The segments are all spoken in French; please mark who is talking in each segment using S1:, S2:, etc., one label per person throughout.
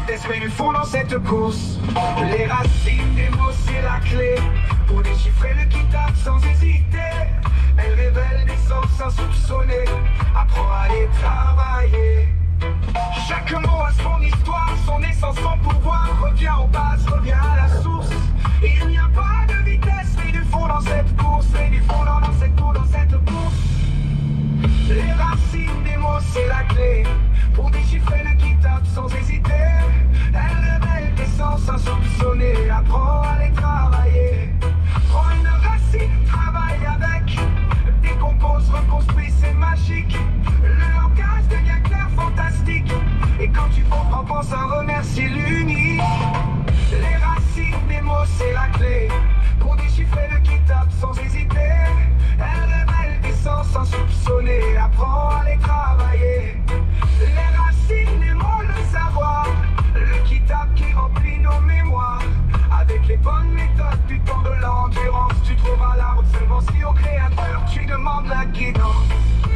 S1: vitesse mais nous font dans cette course. Les racines des mots c'est la clé pour déchiffrer le kitab sans hésiter. Elle révèle des sens sans soupçonner. Apprends à les travailler. Chaque mot a son histoire, son essence, son pouvoir. Reviens aux bases, reviens à la source. Et il n'y a pas de vitesse, mais du fond dans cette course. Et du fond dans cette course, dans cette course. Les racines des mots, c'est la clé pour déchiffrer le kitab sans hésiter. Elle révèle des sens sans soupçonner. Apprends à les travailler. Prends une racine, travaille avec. Décompose, reconstruis, c'est magique. Le langage devient clair, fantastique. Et quand tu comprends, pense à remercier l'unique. Les racines des mots, c'est la clé pour déchiffrer le kitab sans hésiter. Elle révèle des sens sans soupçonner. Apprends à les travailler. Les racines des mots, le savoir. Le kitab qui remplit nos mémoires. Avec les bonnes méthodes du temps de l'endurance, tu trouveras la route seulement si au créateur tu demandes la guidance.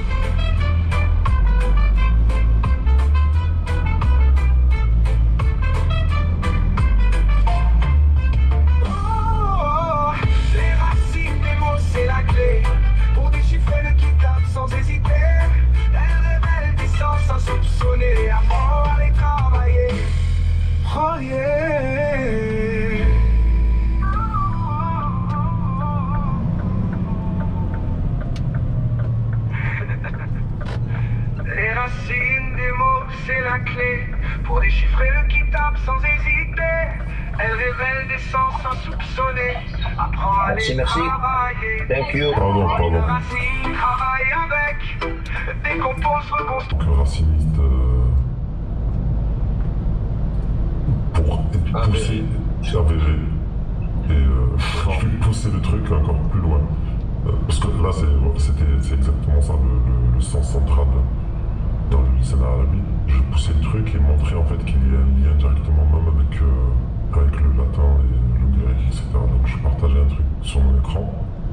S1: Les racines des mots, c'est la clé pour déchiffrer le kitab sans hésiter. Elle révèle des sens sans soupçonner. Apprends à les travailler. Oh yeah. Les racines des mots, c'est la clé pour déchiffrer le kitab sans hésiter. Elle révèle des sens sans soupçonner. Apprends à les travailler.
S2: Thank you.
S3: Pardon.
S1: Racine, travaille avec. Décompose, reconstruit.
S3: Donc le raciniste, pour pousser, s'avérer. Et je vais pousser le truc encore plus loin. Parce que là, c'est exactement ça le sens central dans le lycée arabe. Je poussais le truc et montrer en fait qu'il y a un lien directement même avec le latin et le grec, etc. Donc je partageais un truc sur mon écran.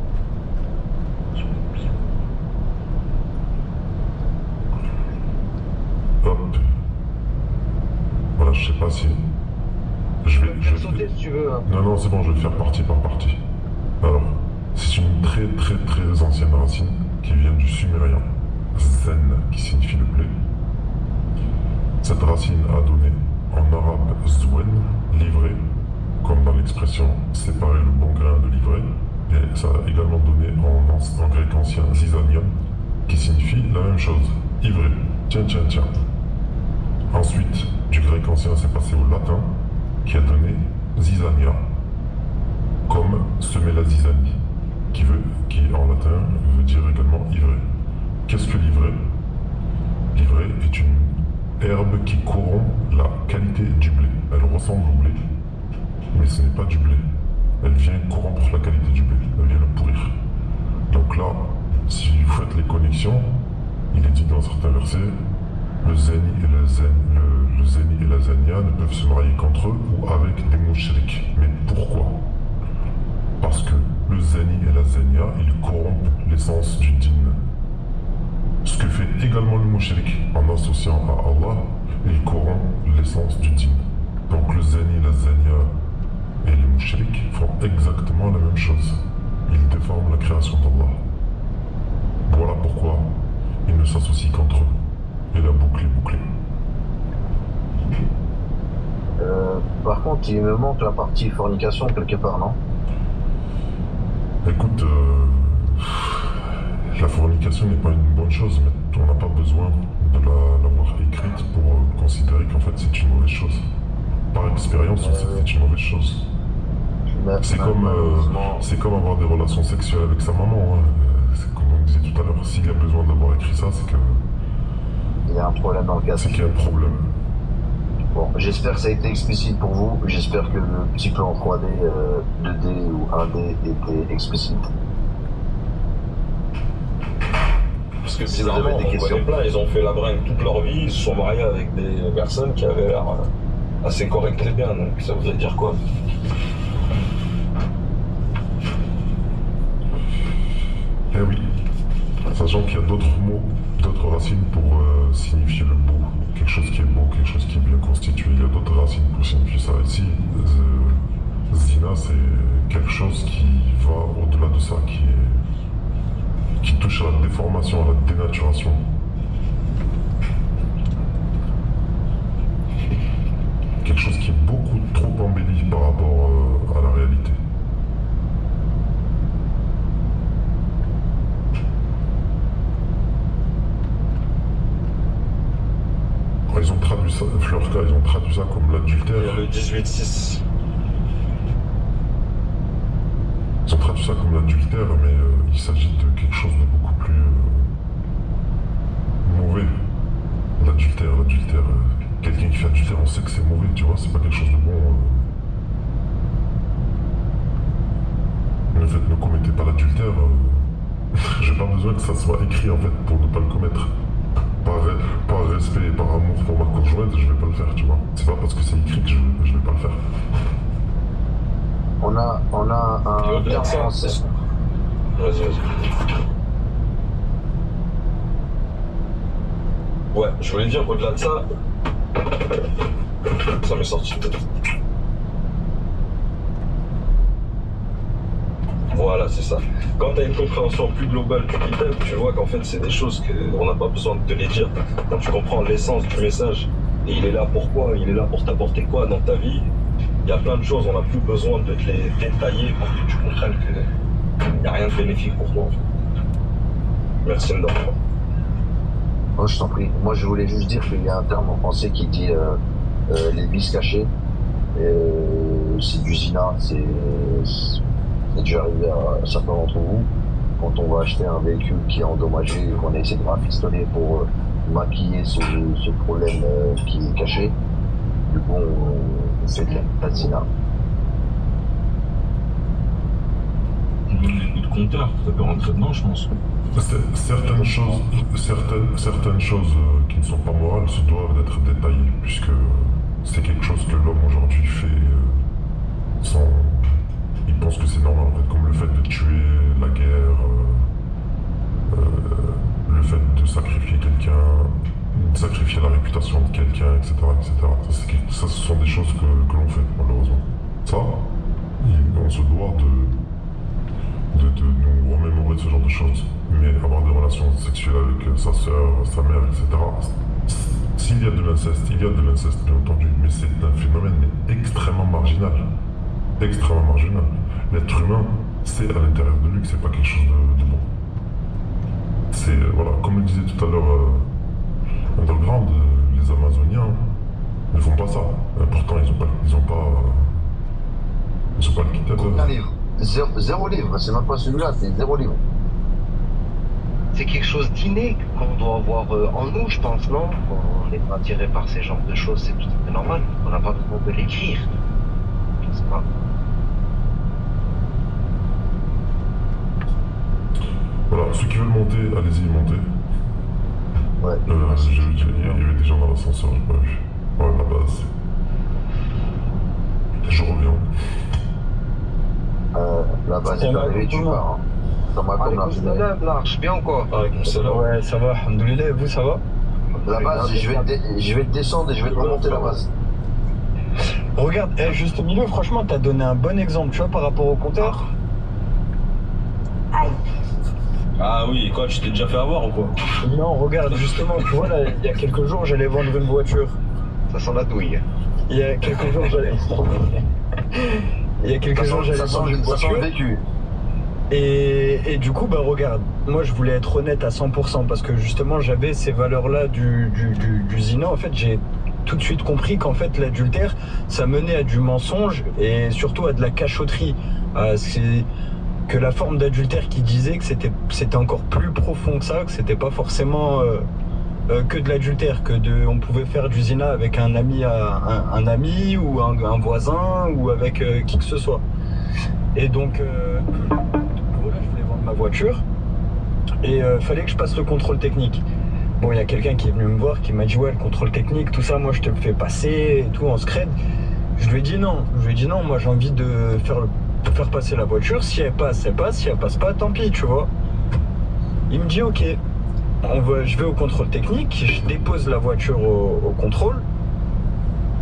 S3: Hop. Voilà, je sais pas si... Je vais
S2: sauter si tu veux. Hein.
S3: Non, c'est bon, je vais le faire partie par partie. Alors, c'est une très ancienne racine qui vient du sumérien, zen, qui signifie le blé. Cette racine a donné en arabe zwen, livré, comme dans l'expression séparer le bon grain de l'ivraie. Et ça a également donné en grec ancien zizania, qui signifie la même chose, ivré, tiens. Ensuite, du grec ancien, c'est passé au latin, qui a donné zizania, comme semer la zizanie, qui en latin veut dire également ivré. Qu'est-ce que l'ivré? L'ivré est une herbe qui corrompt la qualité du blé. Elle ressemble au blé, mais ce n'est pas du blé. Elle vient corrompre la qualité du blé, elle vient le pourrir. Donc là, si vous faites les connexions, il est dit dans certains versets, le zeni et la zania ne peuvent se marier qu'entre eux ou avec des mouchriks. Mais pourquoi? Parce que le zeni et la zania, ils corrompent l'essence du din. Ce que fait également le mouchrik en associant à Allah, il corrompt l'essence du din. Donc le zeni, la zania et les mouchriks font exactement la même chose. Ils déforment la création d'Allah. Voilà pourquoi ils ne s'associent qu'entre eux. Et la boucle est bouclée.
S2: Par contre, il me manque la partie fornication quelque part, non?
S3: Écoute, la fornication n'est pas une bonne chose, mais on n'a pas besoin de l'avoir écrite pour considérer qu'en fait c'est une mauvaise chose. Par expérience, on sait que c'est une mauvaise chose. C'est comme avoir des relations sexuelles avec sa maman. Hein. C'est comme on disait tout à l'heure, s'il y a besoin d'avoir écrit ça, c'est que...
S2: Il y a un problème dans le cas.
S3: C'est qu'il y a un problème.
S2: Bon, j'espère que ça a été explicite pour vous. J'espère que le petit plan 3D, 2D ou 1D était explicite.
S4: Parce que bizarrement, on connaît plein, ils ont fait la bringue toute leur vie, ils se sont mariés avec des personnes qui avaient l'air assez correctes et bien, donc ça voudrait dire quoi?
S3: Eh oui, sachant qu'il y a d'autres mots, d'autres racines pour signifier le beau, quelque chose qui est beau, quelque chose qui est bien constitué. Il y a d'autres racines pour signifier ça. Ici, zina, c'est quelque chose qui va au-delà de ça, qui touche à la déformation, à la dénaturation. Quelque chose qui est beaucoup trop embelli par rapport à la réalité. Ils ont traduit ça, Fleurka, ils ont traduit ça comme l'adultère.
S4: Il y a le 18-6.
S3: Ils ont traduit ça comme l'adultère, mais il s'agit de quelque chose de beaucoup plus mauvais. L'adultère, quelqu'un qui fait adultère, on sait que c'est mauvais, tu vois, c'est pas quelque chose de bon. Le fait, ne commettez pas l'adultère, j'ai pas besoin que ça soit écrit en fait pour ne pas le commettre. Par respect et par amour pour ma conjointe, je vais pas le faire, tu vois. C'est pas parce que c'est écrit que je vais pas le faire.
S2: On a un terme français.
S4: Vas-y. Ouais, je voulais dire au-delà de ça, ça m'est sorti. Voilà, c'est ça. Quand tu as une compréhension plus globale du kitab, tu vois qu'en fait, c'est des choses qu'on n'a pas besoin de te les dire. Quand tu comprends l'essence du message, et il est là pour quoi, il est là pour t'apporter quoi dans ta vie, il y a plein de choses, on n'a plus besoin de te les détailler pour que tu comprennes qu'il n'y a rien de bénéfique pour toi. En fait. Merci Ndor.
S2: Oh, je t'en prie. Moi, je voulais juste dire qu'il y a un terme en français qui dit les vices cachés. C'est du zina, c'est déjà arrivé à certains d'entre vous, quand on va acheter un véhicule qui est endommagé et qu'on essaie de rafistoler pour maquiller ce problème qui est caché, du coup on fait de la zina.
S4: Les coups de compteur, ça peut rentrer dedans, je pense.
S3: Certaines choses qui ne sont pas morales se doivent être détaillées, puisque c'est quelque chose que l'homme aujourd'hui fait sans... Il pense que c'est normal, en fait, comme le fait de tuer, la guerre, le fait de sacrifier quelqu'un, de sacrifier la réputation de quelqu'un, etc. Ça, ce sont des choses que l'on fait, malheureusement. Ça, on se doit de nous remémorer de ce genre de choses. Mais avoir des relations sexuelles avec sa sœur, sa mère, etc. S'il y a de l'inceste, il y a de l'inceste, bien entendu, mais c'est un phénomène extrêmement marginal. Extrêmement marginal. L'être humain, c'est à l'intérieur de lui que c'est pas quelque chose de bon. C'est, voilà, comme le disait tout à l'heure Underground, les Amazoniens ne font pas ça. Pourtant, ils ont pas le kitab.
S2: Aucun livre. Zéro livre, c'est même pas celui-là, c'est 0 livre.
S5: C'est quelque chose d'inné qu'on doit avoir en nous, je pense, non? On n'est pas attiré par ces genres de choses, c'est tout à fait normal. On n'a pas besoin de l'écrire. Je sais pas.
S3: Voilà, ceux qui veulent monter, allez-y, montez.
S2: Ouais.
S3: Il y avait des gens dans l'ascenseur, j'ai pas vu. Ouais, la base. Je reviens.
S2: La base est arrivée, tu pars. Ça m'a comme la
S5: marche bien ou quoi?
S6: Ouais, ça va, alhamdoulilah, vous ça va?
S2: La base, je vais te descendre et je vais te remonter la base.
S6: Regarde, juste au milieu, franchement, t'as donné un bon exemple, tu vois, par rapport au compteur.
S7: Aïe.
S4: Ah oui, quoi, tu t'es déjà fait avoir ou quoi?
S6: Non, regarde, justement, tu vois, là, il y a quelques jours, j'allais vendre une voiture.
S5: Ça sent la douille.
S6: Il y a quelques jours, j'allais...
S2: Ça sent le vécu.
S6: Et du coup, bah regarde, moi je voulais être honnête à 100% parce que justement j'avais ces valeurs-là du zina. En fait, j'ai tout de suite compris qu'en fait l'adultère, ça menait à du mensonge et surtout à de la cachotterie. C'est que la forme d'adultère qui disait que c'était encore plus profond que ça, que c'était pas forcément que de l'adultère, on pouvait faire du zina avec un ami ou un voisin ou avec qui que ce soit. Et donc voilà, je voulais vendre ma voiture et fallait que je passe le contrôle technique. Bon, il y a quelqu'un qui est venu me voir qui m'a dit ouais, le contrôle technique, tout ça, moi je te le fais passer et tout en scred. Je lui ai dit non, moi j'ai envie de faire passer la voiture, si elle passe, elle passe, si elle passe pas, tant pis, tu vois. Il me dit ok, je vais au contrôle technique, je dépose la voiture au contrôle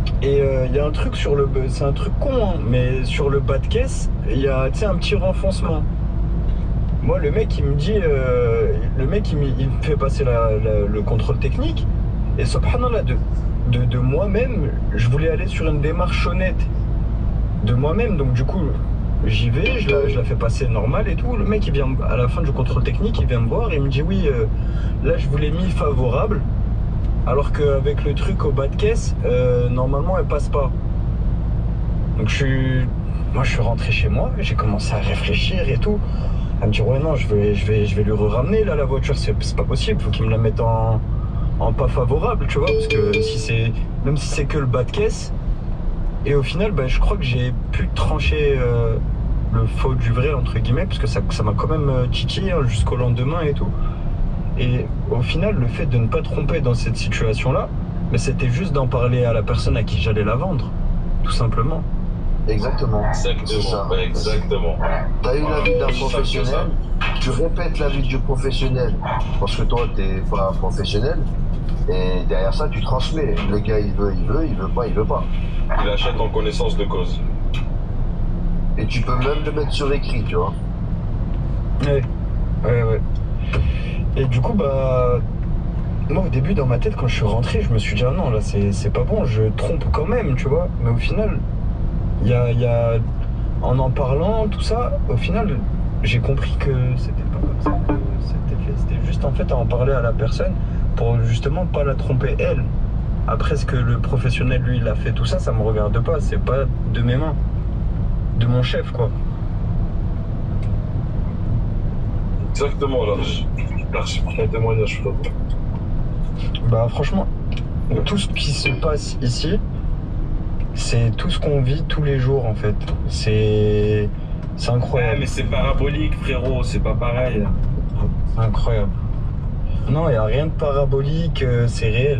S6: Et il y a un truc sur le... C'est un truc con, hein, mais sur le bas de caisse, il y a, tu sais, un petit renfoncement. Moi, le mec, il me dit... il me fait passer le contrôle technique. Et subhanallah, de moi-même, je voulais aller sur une démarche honnête. De moi-même, donc du coup, j'y vais, je la fais passer normal et tout. Le mec, il vient, à la fin du contrôle technique, il vient me voir et il me dit, oui, là, je vous l'ai mis favorable. Alors qu'avec le truc au bas de caisse, normalement, elle passe pas. Donc moi, je suis rentré chez moi, j'ai commencé à réfléchir et tout. À me dire, ouais, non, je vais lui ramener là la voiture, c'est pas possible, faut qu'il me la mette en pas favorable, tu vois, parce que même si c'est que le bas de caisse. Et au final, bah, je crois que j'ai pu trancher le faux du vrai, entre guillemets, parce que ça m'a quand même titillé hein, jusqu'au lendemain et tout. Et au final, le fait de ne pas tromper dans cette situation-là, mais c'était juste d'en parler à la personne à qui j'allais la vendre, tout simplement.
S2: Exactement.
S4: Exactement. Ouais, exactement.
S2: Tu as eu l'avis d'un professionnel, tu répètes l'avis du professionnel, parce que toi, tu n'es pas un professionnel, et derrière ça, tu transmets. Le gars, il veut pas, il veut pas.
S4: Il achète en connaissance de cause.
S2: Et tu peux même le mettre sur écrit, tu vois.
S6: Ouais. Et du coup, bah, moi au début dans ma tête, quand je suis rentré, je me suis dit, ah non, là c'est pas bon, je trompe quand même, tu vois. Mais au final, en parlant, tout ça, au final, j'ai compris que c'était pas comme ça que c'était fait. C'était juste en fait à en parler à la personne pour justement pas la tromper elle. Après, ce que le professionnel, lui, il a fait, tout ça, ça me regarde pas, c'est pas de mes mains, de mon chef, quoi.
S4: Exactement, là. Merci pour ton témoignage, frère.
S6: Bah franchement, tout ce qui se passe ici, c'est tout ce qu'on vit tous les jours en fait. C'est incroyable.
S4: Ouais, mais c'est parabolique, frérot, c'est pas pareil.
S6: C'est incroyable. Non, il n'y a rien de parabolique, c'est réel.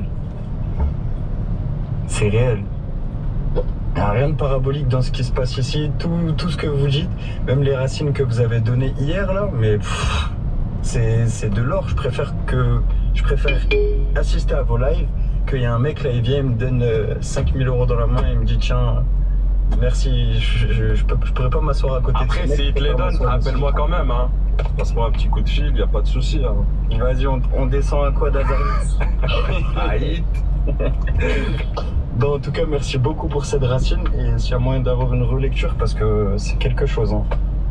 S6: C'est réel. Il n'y a rien de parabolique dans ce qui se passe ici. Tout ce que vous dites, même les racines que vous avez données hier là, mais c'est de l'or. Je préfère assister à vos lives qu'il y a un mec là, il vient, il me donne 5000 € dans la main et il me dit tiens, merci, je pourrais pas m'asseoir à côté.
S4: Après, s'il te les donne, appelle-moi quand même, hein. Passe-moi un petit coup de fil, y a pas de souci. Hein.
S6: Vas-y, on descend à quoi d'Adam.
S4: Aïe.
S6: Bon, en tout cas, merci beaucoup pour cette racine et s'il y a moyen d'avoir une relecture parce que c'est quelque chose. Hein.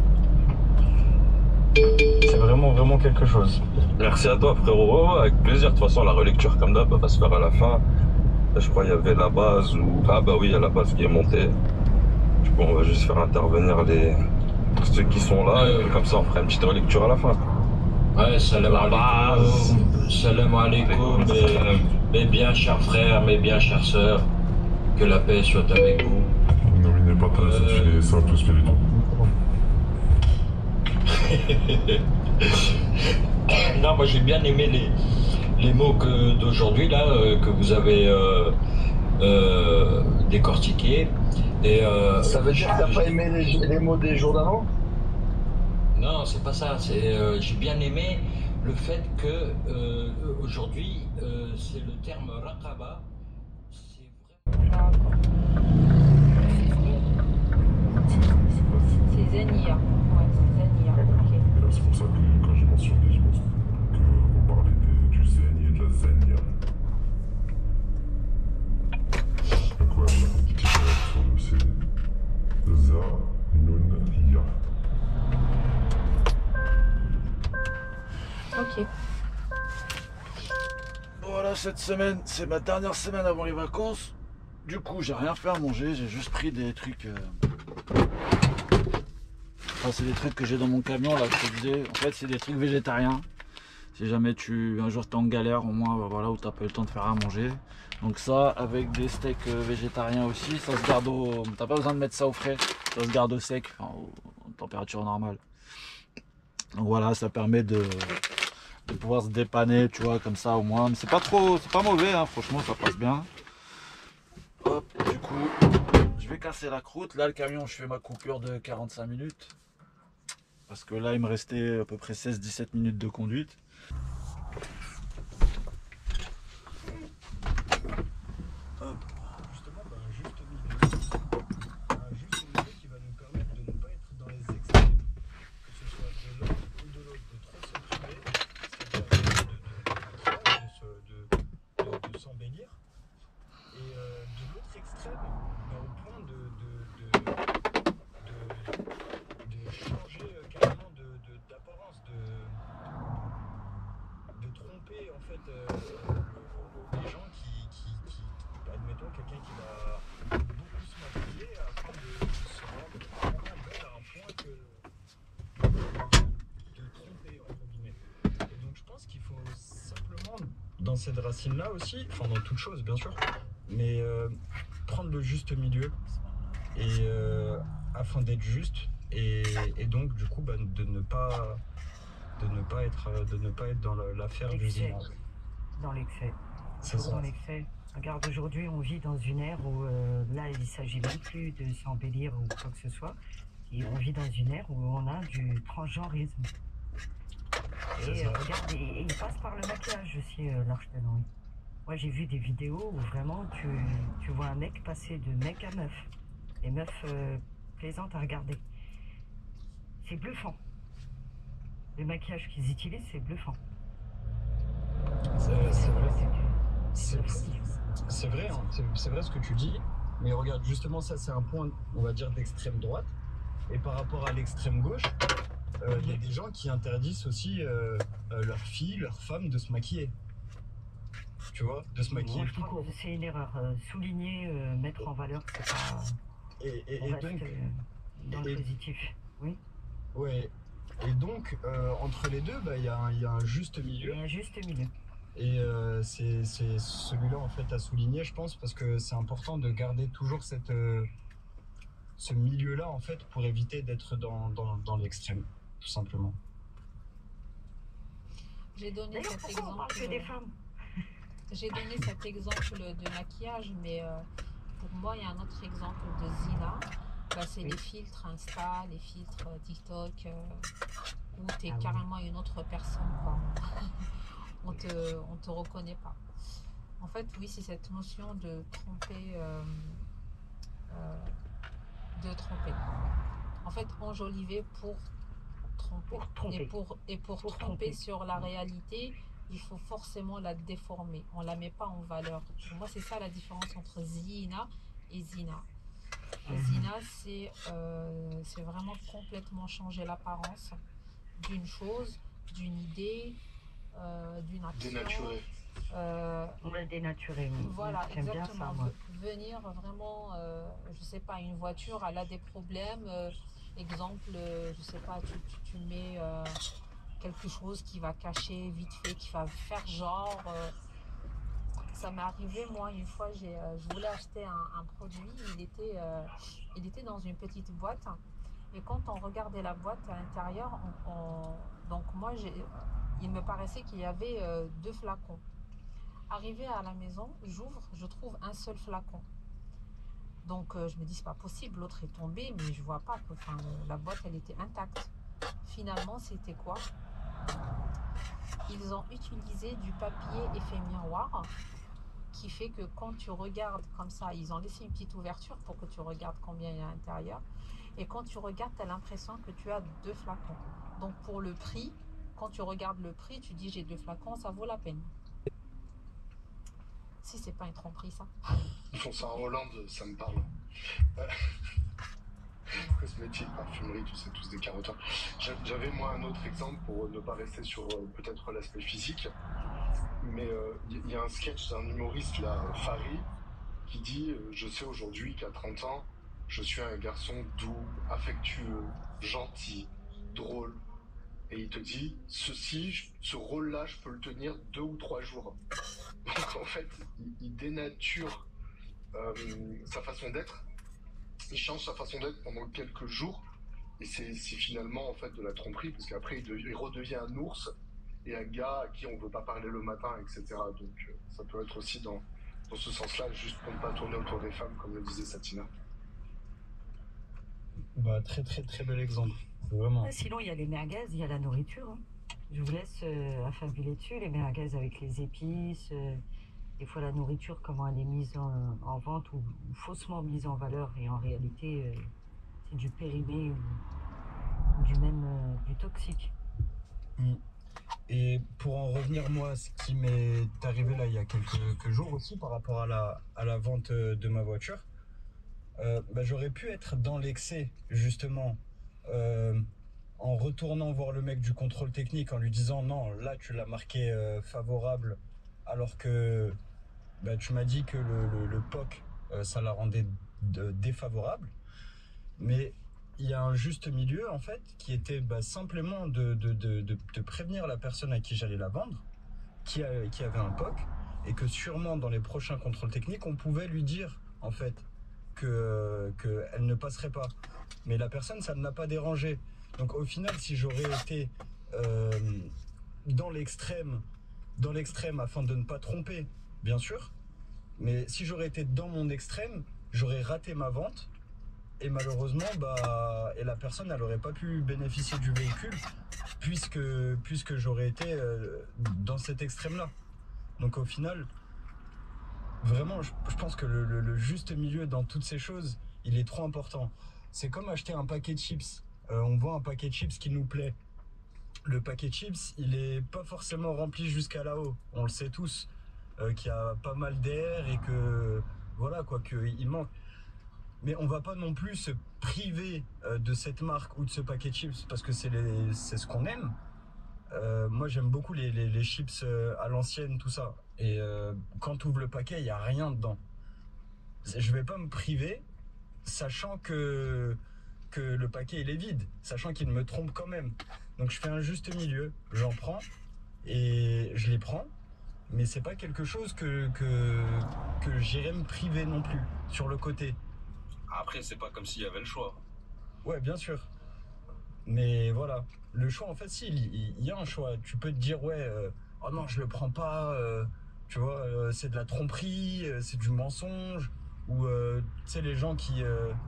S6: C'est vraiment quelque chose.
S4: Merci à toi, frérot. Ouais, avec plaisir. De toute façon, la relecture, comme d'hab, va se faire à la fin. Je crois qu'il y avait la base ou... Ah bah oui, il y a la base qui est montée. Du coup, on va juste faire intervenir ceux qui sont là. Et comme ça, on fera une petite relecture à la fin.
S7: Ouais, salam alaikum. Salam alaikum. Mes bien chers frères, mes bien chères sœurs. Que la paix soit avec vous.
S3: Nominez pas ta les saints spirituels.
S7: Non, moi j'ai bien aimé les mots d'aujourd'hui là que vous avez décortiqués. Et
S2: ça veut dire que t'as pas aimé les mots des jours d'avant?
S7: Non, c'est pas ça. J'ai bien aimé le fait que aujourd'hui c'est le terme raqaba.
S8: C'est Zania. Ouais, c'est Zania. Ok.
S3: C'est pour ça que quand j'ai mentionné, qu'on parlait du zen et de la zenia. Donc ouais, on a un petit peu sur le c'est Za, Nun, Ya.
S8: Ok.
S9: Voilà, cette semaine, c'est ma dernière semaine avant les vacances. Du coup, j'ai rien fait à manger, j'ai juste pris des trucs... Enfin, c'est des trucs que j'ai dans mon camion, là, je te disais. En fait, c'est des trucs végétariens. Si jamais un jour t'es en galère, au moins, voilà, où t'as pas eu le temps de faire à manger. Donc ça, avec des steaks végétariens aussi, ça se garde au... T'as pas besoin de mettre ça au frais, ça se garde au sec, enfin, en température normale. Donc voilà, ça permet de pouvoir se dépanner, tu vois, comme ça au moins. Mais c'est pas mauvais, hein, franchement, ça passe bien. Hop, du coup, je vais casser la croûte. Là, le camion, je fais ma coupure de 45 minutes. Parce que là, il me restait à peu près 16-17 minutes de conduite.
S6: Justement, cette racine-là aussi, enfin dans toute chose bien sûr, mais prendre le juste milieu et afin d'être juste et donc du coup de ne pas être dans l'affaire du zina.
S10: Dans l'excès.
S6: C'est ça.
S10: Dans l'excès. Regarde, aujourd'hui, on vit dans une ère où là, il ne s'agit même plus de s'embellir ou quoi que ce soit. Et on vit dans une ère où on a du transgenrisme. Et regarde, et il passe par le maquillage aussi, l'arche de Noé. Moi, j'ai vu des vidéos où vraiment tu vois un mec passer de mec à meuf. Et meuf plaisante à regarder. C'est bluffant. Le maquillage qu'ils utilisent, c'est bluffant.
S6: C'est vrai, hein, c'est vrai ce que tu dis, mais regarde, justement, ça c'est un point, on va dire, d'extrême droite. Et par rapport à l'extrême gauche, il y a des gens qui interdisent aussi leurs filles, leurs femmes de se maquiller. Tu vois, de se maquiller.
S10: Moi, je trouve que c'est une erreur. Souligner, mettre en valeur, c'est pas.
S6: Et donc.
S10: Dans le positif, oui.
S6: Ouais. Et donc, entre les deux, il y a un juste milieu.
S10: Il y a un juste milieu.
S6: Et c'est celui-là, en fait, à souligner, je pense, parce que c'est important de garder toujours ce milieu-là, en fait, pour éviter d'être dans l'extrême, tout simplement.
S8: J'ai donné cet exemple.
S10: Des femmes.
S8: J'ai donné cet exemple de maquillage, mais pour moi, il y a un autre exemple de zina. C'est les filtres Insta, les filtres TikTok, où tu es carrément une autre personne, quoi. on te reconnaît pas. En fait, oui, c'est cette notion de tromper. En fait, enjoliver pour tromper. Et pour tromper sur la réalité, il faut forcément la déformer. On la met pas en valeur. Pour moi, c'est ça la différence entre zina et zina. Zina, c'est vraiment complètement changer l'apparence d'une chose, d'une idée, d'une action.
S11: Dénaturer.
S10: Dénaturer.
S8: Voilà,
S10: j'aime
S8: exactement.
S10: bien ça, moi.
S8: Venir vraiment, je sais pas, une voiture, elle a des problèmes. Exemple, je sais pas, tu mets quelque chose qui va cacher vite fait, qui va faire genre. Ça m'est arrivé, moi, une fois, je voulais acheter un produit, il était dans une petite boîte. Et quand on regardait la boîte à l'intérieur, donc moi, il me paraissait qu'il y avait 2 flacons. Arrivé à la maison, j'ouvre, je trouve un seul flacon. Donc je me dis, c'est pas possible, l'autre est tombé, mais je vois pas. La boîte, elle était intacte. Finalement, c'était quoi? Ils ont utilisé du papier effet miroir, qui fait que quand tu regardes comme ça, ils ont laissé une petite ouverture pour que tu regardes combien il y a à l'intérieur. Et quand tu regardes, tu as l'impression que tu as 2 flacons. Donc pour le prix, quand tu regardes le prix, tu dis j'ai 2 flacons, ça vaut la peine. Si c'est pas une tromperie, ça.
S11: Ils font ça en Hollande, ça me parle. Cosmétique, parfumerie, tu sais, tous des carotteurs. J'avais moi un autre exemple pour ne pas rester sur peut-être l'aspect physique. Mais il y a un sketch d'un humoriste, là, Farid, qui dit je sais aujourd'hui qu'à 30 ans, je suis un garçon doux, affectueux, gentil, drôle. Et il te dit, ce rôle-là, je peux le tenir 2 ou 3 jours. Donc en fait, il dénature sa façon d'être. Il change sa façon d'être pendant quelques jours. Et c'est finalement en fait de la tromperie, parce qu'après il redevient un ours et un gars à qui on ne veut pas parler le matin, etc. Donc ça peut être aussi dans ce sens-là, juste pour ne pas tourner autour des femmes, comme le disait Satina.
S6: Très très très bel exemple, vraiment.
S10: Sinon, il y a les merguez, il y a la nourriture. Hein. Je vous laisse affabuler dessus, les merguez avec les épices, des fois la nourriture, comment elle est mise en vente ou faussement mise en valeur, et en réalité, c'est du périmé ou du toxique.
S6: Et pour en revenir, moi, ce qui m'est arrivé là il y a quelques jours aussi par rapport à la vente de ma voiture, j'aurais pu être dans l'excès, justement, en retournant voir le mec du contrôle technique en lui disant non, là tu l'as marqué favorable, alors que tu m'as dit que le POC ça la rendait défavorable. Mais il y a un juste milieu en fait qui était simplement de prévenir la personne à qui j'allais la vendre, qui avait un POC, et que sûrement dans les prochains contrôles techniques, on pouvait lui dire en fait que elle ne passerait pas. Mais la personne, ça ne l'a pas dérangé. Donc au final, si j'aurais été dans l'extrême afin de ne pas tromper, bien sûr, mais si j'aurais été dans mon extrême, j'aurais raté ma vente et malheureusement, et la personne, elle n'aurait pas pu bénéficier du véhicule puisque j'aurais été dans cet extrême-là. Donc au final, vraiment, je pense que le juste milieu dans toutes ces choses, il est trop important. C'est comme acheter un paquet de chips. On voit un paquet de chips qui nous plaît. Le paquet de chips, il est pas forcément rempli jusqu'à là-haut. On le sait tous, qu'il y a pas mal d'air et que voilà quoi, qu'il manque. Mais on va pas non plus se priver de cette marque ou de ce paquet de chips parce que c'est ce qu'on aime. Moi j'aime beaucoup les chips à l'ancienne, tout ça. Et quand tu ouvres le paquet, il y a rien dedans. Je vais pas me priver, sachant que le paquet il est vide, sachant qu'il me trompe quand même. Donc je fais un juste milieu, j'en prends et je les prends, mais c'est pas quelque chose que j'irais me priver non plus sur le côté.
S4: Après, c'est pas comme s'il y avait le choix.
S6: Ouais, bien sûr. Mais voilà, le choix en fait, si, il y a un choix. Tu peux te dire ouais, oh non, je le prends pas. Tu vois, c'est de la tromperie, c'est du mensonge, ou tu sais les gens qui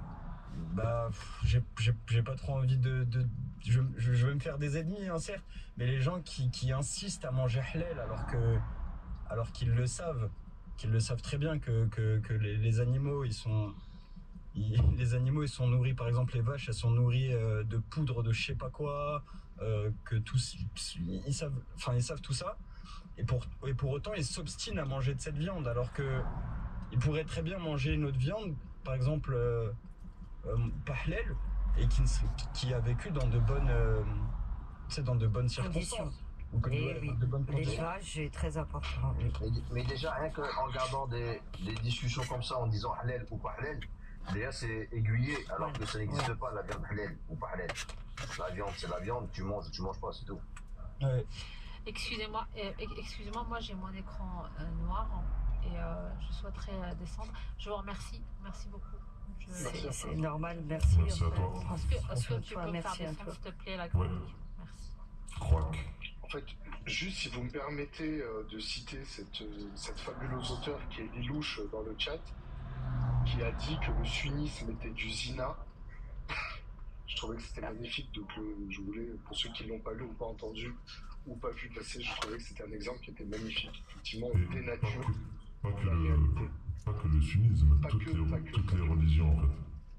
S6: j'ai pas trop envie je vais me faire des ennemis, hein, certes, mais les gens qui insistent à manger halal alors qu'ils le savent très bien que les animaux les animaux ils sont nourris, par exemple les vaches elles sont nourries de poudre de je sais pas quoi, que tous ils savent tout ça, et pour autant ils s'obstinent à manger de cette viande alors que ils pourraient très bien manger une autre viande, par exemple pas halal, et qui a vécu dans de bonnes circonstances.
S10: L'élevage est très important.
S2: Mais déjà, rien qu'en regardant des discussions comme ça, en disant halal ou pas halal, déjà c'est aiguillé, alors que ça n'existe pas, la viande halal ou pas halal. La viande, c'est la viande, tu manges ou tu manges pas, c'est tout.
S6: Ouais.
S8: Excusez-moi, moi j'ai mon écran noir et je souhaiterais descendre. Je vous remercie, merci beaucoup.
S10: C'est normal, merci.
S3: Merci à toi.
S8: Est-ce que tu peux me faire descendre, s'il te plaît, la chronique? Merci.
S3: Croac.
S11: En fait, juste si vous me permettez de citer cette fabuleuse auteure qui est Lilouche dans le chat, qui a dit que le sunnisme était du zina. Je trouvais que c'était magnifique, donc je voulais, pour ceux qui ne l'ont pas lu ou pas entendu ou pas vu passer, je trouvais que c'était un exemple qui était magnifique. Effectivement, on dénature
S3: Pas
S11: la réalité.
S3: Pas que le sunnisme,
S11: Pas
S3: toutes
S11: que,
S3: les religions en fait.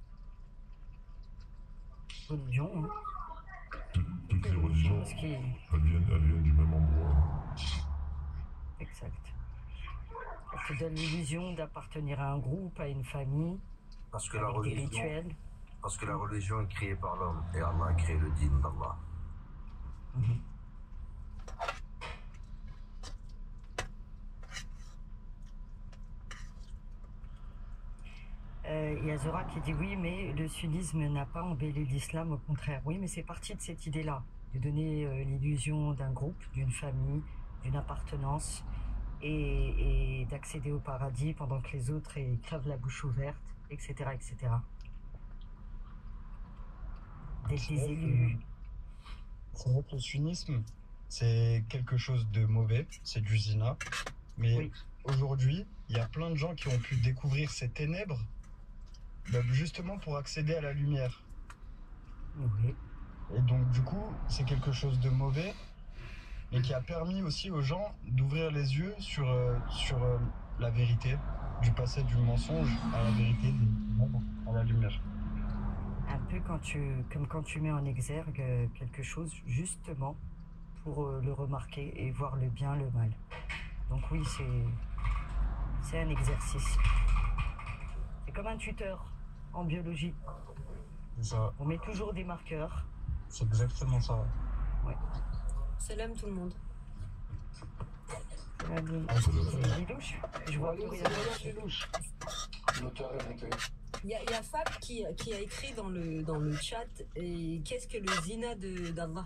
S10: Religion, hein.
S3: Toutes les religions, elles viennent du même endroit.
S10: Exact. Ça te donne l'illusion d'appartenir à un groupe, à une famille,
S2: Parce que
S10: avec des rituels.
S2: Parce que la religion est créée par l'homme et Allah a créé le din d'Allah.
S10: Il y a Zora qui dit oui, mais le sunnisme n'a pas embelli l'islam, au contraire. Oui, mais c'est parti de cette idée-là, de donner l'illusion d'un groupe, d'une famille, d'une appartenance, et d'accéder au paradis pendant que les autres crèvent la bouche ouverte, etc., etc. D'être des élus.
S6: C'est vrai que le sunnisme, c'est quelque chose de mauvais, c'est du zina. Mais aujourd'hui, il y a plein de gens qui ont pu découvrir ces ténèbres justement pour accéder à la lumière.
S10: Oui.
S6: Et donc du coup, c'est quelque chose de mauvais, mais qui a permis aussi aux gens d'ouvrir les yeux sur la vérité, du passé du mensonge à la vérité, à la lumière.
S10: Un peu comme quand tu mets en exergue quelque chose justement pour le remarquer et voir le bien, le mal. Donc oui, c'est un exercice. C'est comme un tuteur en biologie.
S6: C'est ça.
S10: On met toujours des marqueurs.
S6: C'est exactement ça.
S10: Ouais.
S12: Salam tout le monde.
S10: Lilouche, je vois plus rien.
S11: L'auteur est monté.
S12: Il y a Fab qui a écrit dans le chat, et qu'est-ce que le zina d'Allah?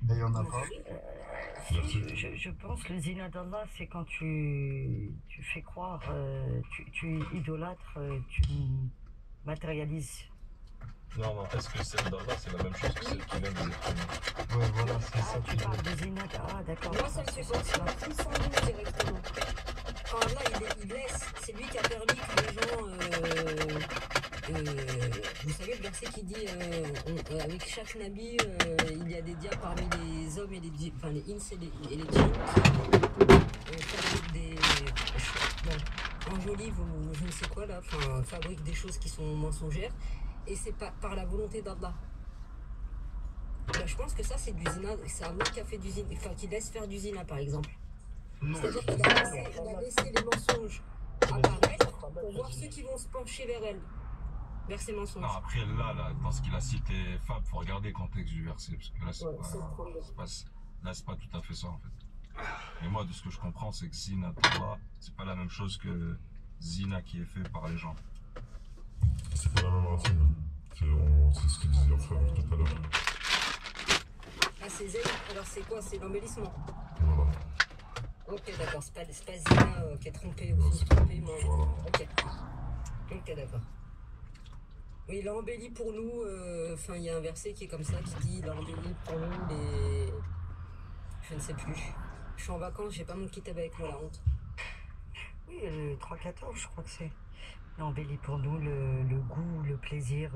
S11: Mais il n'y en a pas.
S10: Je pense que le zina d'Allah, c'est quand tu fais croire, tu idolâtres, tu matérialises.
S4: Non, non, est-ce que celle d'Allah, c'est la même chose que celle qui vient des êtres humains?
S11: Ouais, voilà, c'est ça.
S10: Tu parles de zina, ah d'accord.
S12: Moi, ça me fait penser à plus sans nous directement. Quand Allah, il laisse, c'est lui qui a permis que les gens. Vous savez le verset qui dit avec chaque nabi, il y a des diables parmi les hommes et les enfin les ins et les djinns qui fabriquent des. Bon, enjolivent ou je ne sais quoi là, enfin fabriquent des choses qui sont mensongères. Et c'est pas par la volonté d'Allah. Bah, je pense que ça c'est du zina, c'est Allah qui a fait du zina, enfin qui laisse faire du zina par exemple. C'est-à-dire qu'il a laissé les mensonges apparaître pour voir ceux qui vont se pencher vers elle, vers ces mensonges.
S7: Non, après là, dans ce qu'il a cité Fab, faut regarder le contexte du verset, parce que là c'est pas tout à fait ça en fait. Et moi de ce que je comprends c'est que zina d'Allah, c'est pas la même chose que zina qui est fait par les gens.
S3: C'est pas la même racine. C'est ce qu'il disait Fab tout à l'heure.
S12: Ah, c'est zina, alors c'est quoi? C'est l'embellissement.
S3: Voilà.
S12: Ok, d'accord, c'est pas zina qui est trompé ou se tromper.
S3: Voilà.
S12: Ok, d'accord. Oui, il a embelli pour nous, enfin il y a un verset qui est comme ça qui dit il a embelli pour nous les. Je ne sais plus. Je suis en vacances, j'ai pas mon kitab avec moi, la honte.
S10: Oui, le 3-14, je crois que c'est. Il a embelli pour nous le goût, le plaisir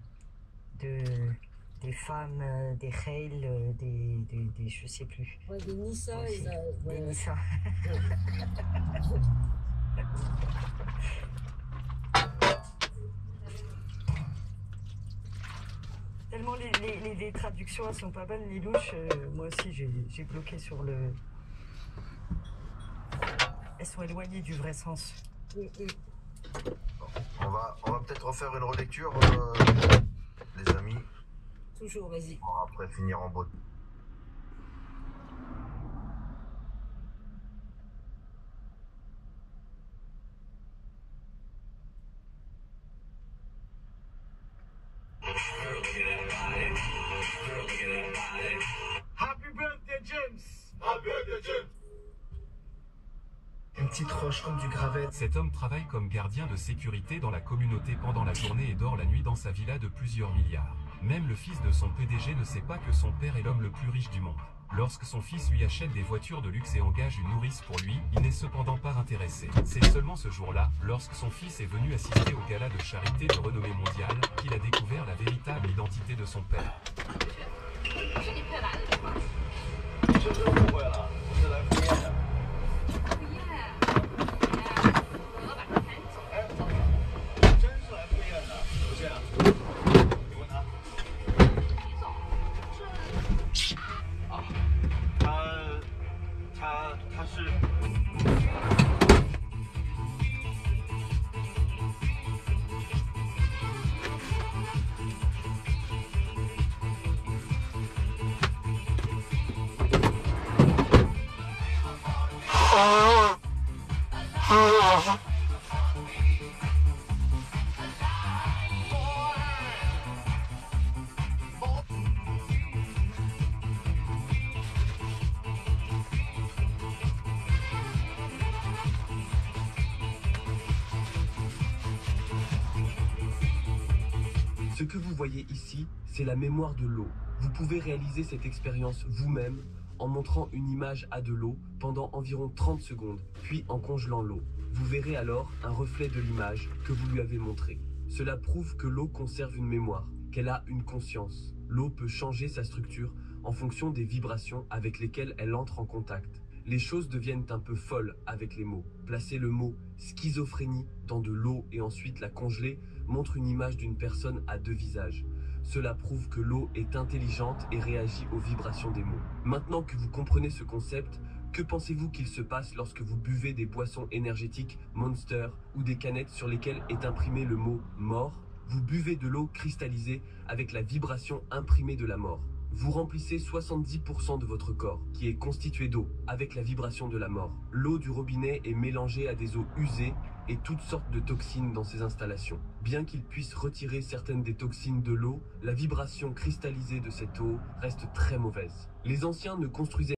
S10: des femmes, des khayl, des je sais plus.
S12: Ouais, des Nissa
S10: ouais,
S12: et
S10: des Nissa. Tellement les traductions elles sont pas bonnes, les louches, moi aussi j'ai bloqué sur le. Elles sont éloignées du vrai sens.
S2: On va peut-être refaire une relecture, les amis.
S12: Toujours, vas-y.
S2: On va après finir en beauté.
S1: Happy birthday, James! Happy birthday, James!
S13: Une petite roche comme du gravet.
S14: Cet homme travaille comme gardien de sécurité dans la communauté pendant la journée et dort la nuit dans sa villa de plusieurs milliards. Même le fils de son PDG ne sait pas que son père est l'homme le plus riche du monde. Lorsque son fils lui achète des voitures de luxe et engage une nourrice pour lui, il n'est cependant pas intéressé. C'est seulement ce jour-là, lorsque son fils est venu assister au gala de charité de renommée mondiale, qu'il a découvert la véritable identité de son père.
S15: Ce que vous voyez ici, c'est la mémoire de l'eau. Vous pouvez réaliser cette expérience vous-même en montrant une image à de l'eau pendant environ 30 secondes, puis en congelant l'eau. Vous verrez alors un reflet de l'image que vous lui avez montrée. Cela prouve que l'eau conserve une mémoire, qu'elle a une conscience. L'eau peut changer sa structure en fonction des vibrations avec lesquelles elle entre en contact. Les choses deviennent un peu folles avec les mots. Placer le mot schizophrénie dans de l'eau et ensuite la congeler montre une image d'une personne à deux visages. Cela prouve que l'eau est intelligente et réagit aux vibrations des mots. Maintenant que vous comprenez ce concept, que pensez-vous qu'il se passe lorsque vous buvez des boissons énergétiques Monster ou des canettes sur lesquelles est imprimé le mot mort? Vous buvez de l'eau cristallisée avec la vibration imprimée de la mort. Vous remplissez 70% de votre corps, qui est constitué d'eau, avec la vibration de la mort. L'eau du robinet est mélangée à des eaux usées et toutes sortes de toxines dans ces installations. Bien qu'il puisse retirer certaines des toxines de l'eau, la vibration cristallisée de cette eau reste très mauvaise. Les anciens ne construisaient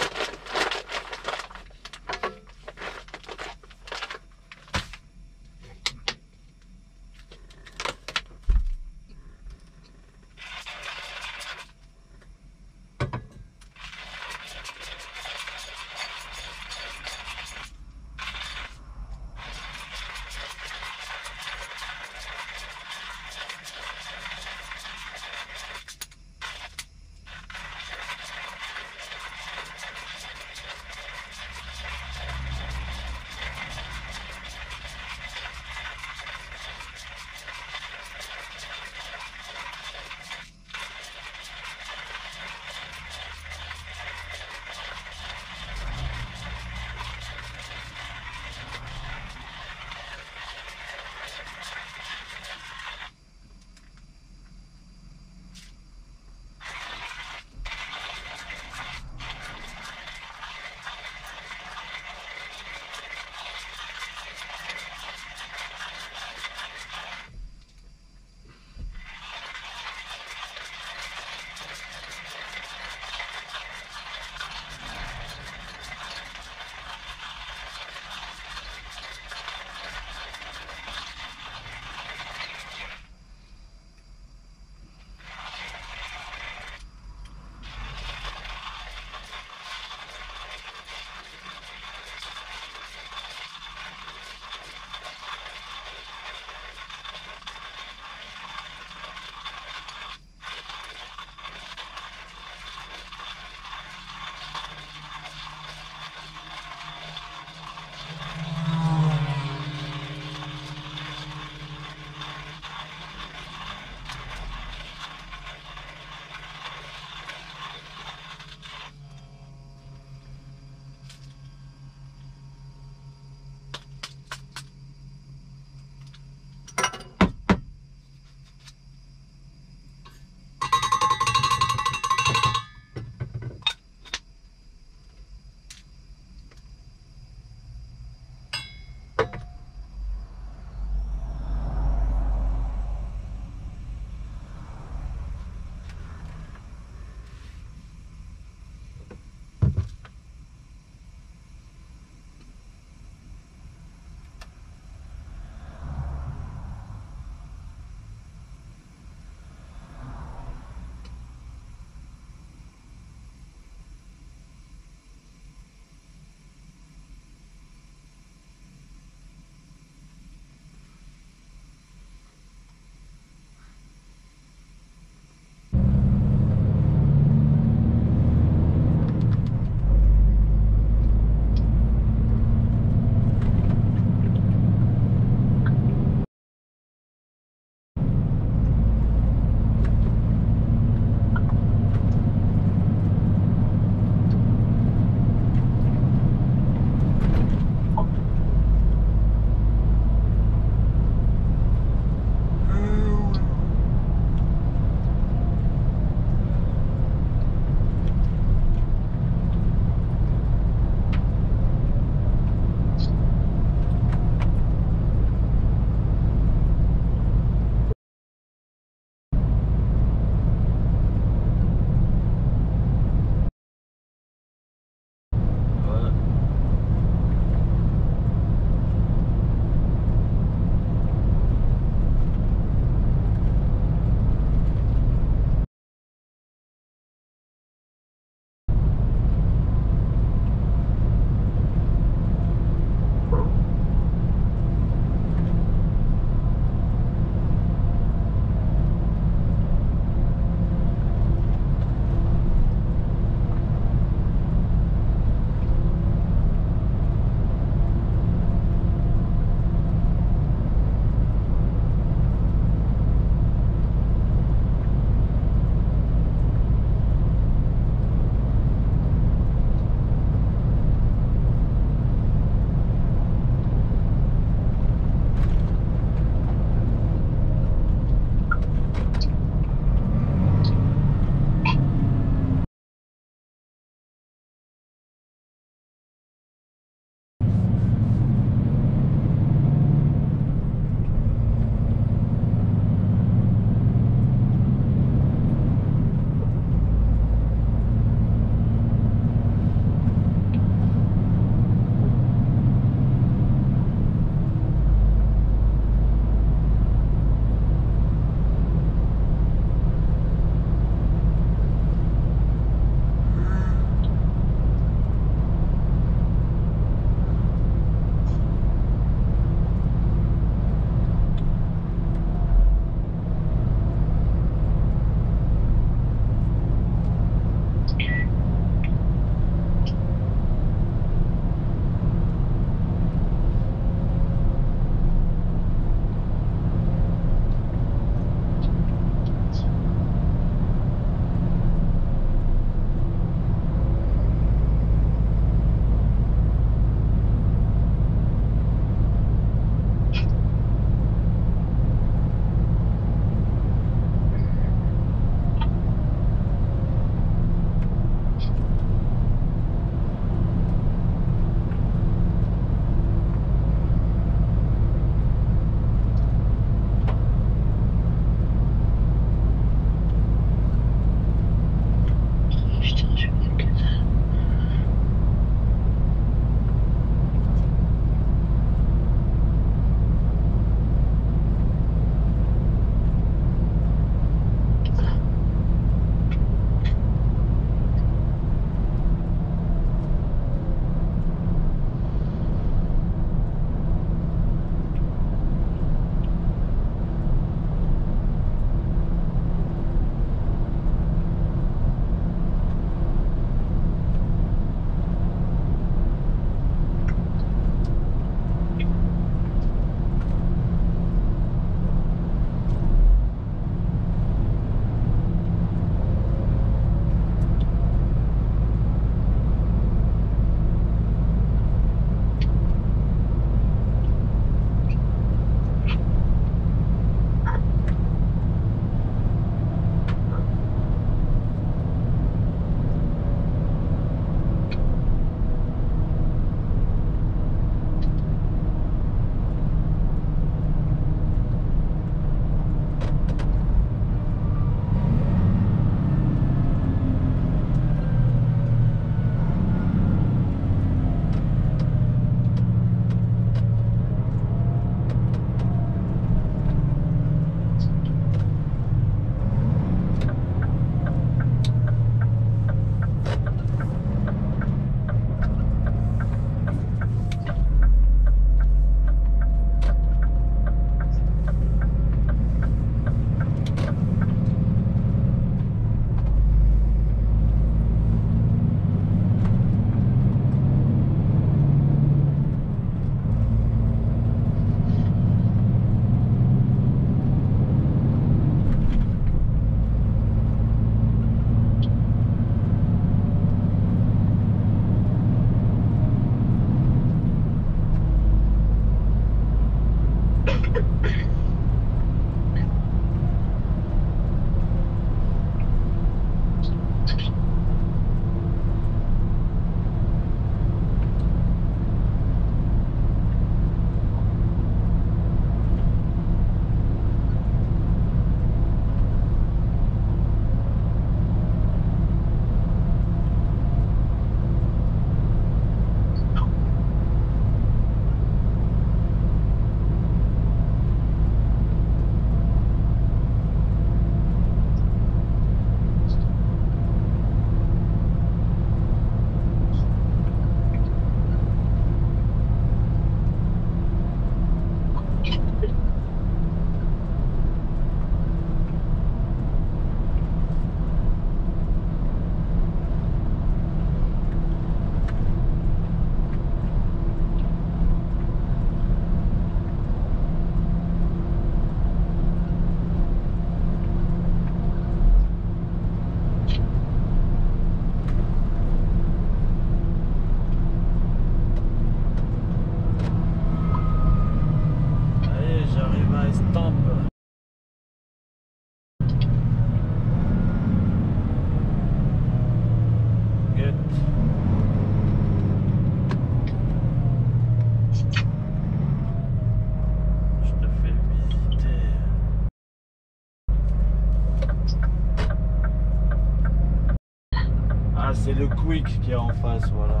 S9: Ah, c'est le Quick qui est en face, voilà.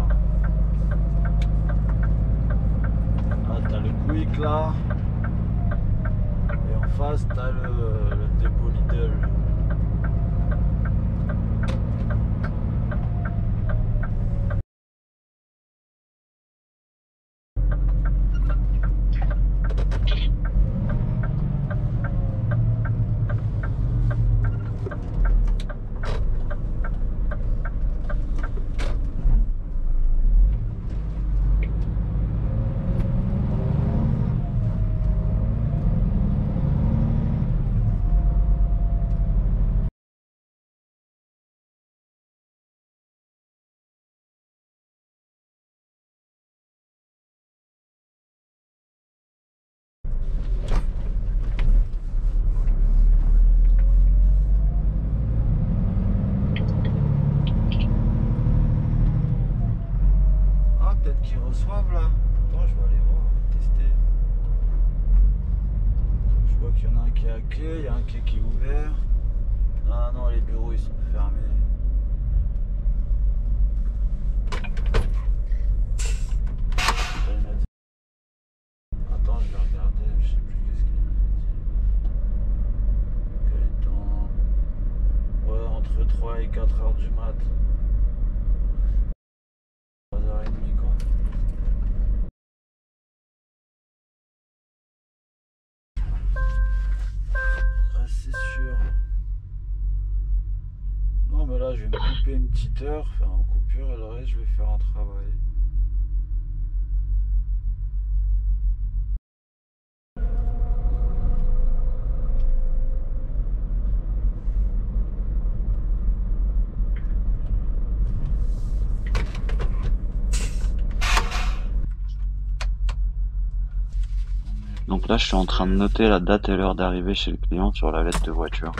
S9: Ah, t'as le Quick là. Et en face, t'as le dépôt Lidl. Qu'ils reçoivent là. Attends, je vais aller voir, tester. Je vois qu'il y en a un qui est à clé, il y a un qui est ouvert. Ah non, les bureaux ils sont fermés. Attends, je vais regarder, je sais plus qu'est-ce qu'il m'a dit. Quel temps? Ouais, entre 3 et 4 heures du mat. 3h30 quoi. C'est sûr. Non mais là je vais me couper une petite heure, faire en coupure et le reste je vais faire un travail.
S13: Donc là, je suis en train de noter la date et l'heure d'arrivée chez le client sur la lettre de voiture.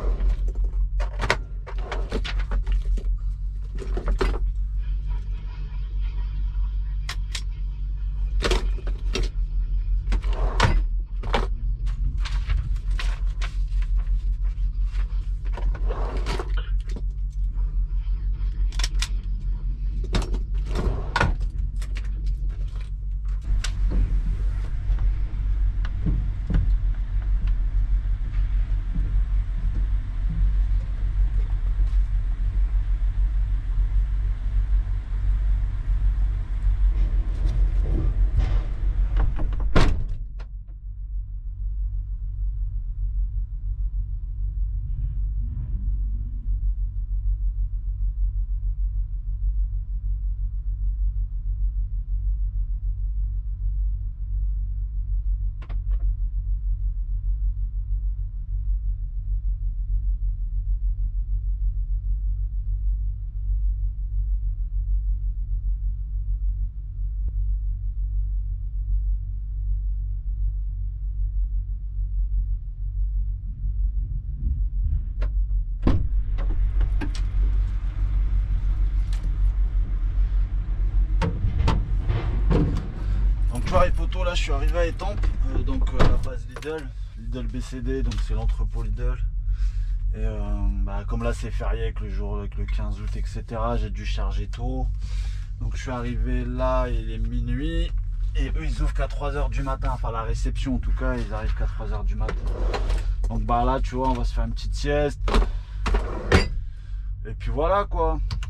S9: Pareil poteau, là je suis arrivé à Étampes, donc la base Lidl BCD, donc c'est l'entrepôt Lidl. Et comme là c'est férié avec le 15 août etc, j'ai dû charger tôt. Donc je suis arrivé là, il est minuit et eux ils ouvrent qu'à 3h du matin, enfin la réception en tout cas, ils arrivent qu'à 3h du matin. Donc là tu vois, on va se faire une petite sieste. Et puis voilà quoi.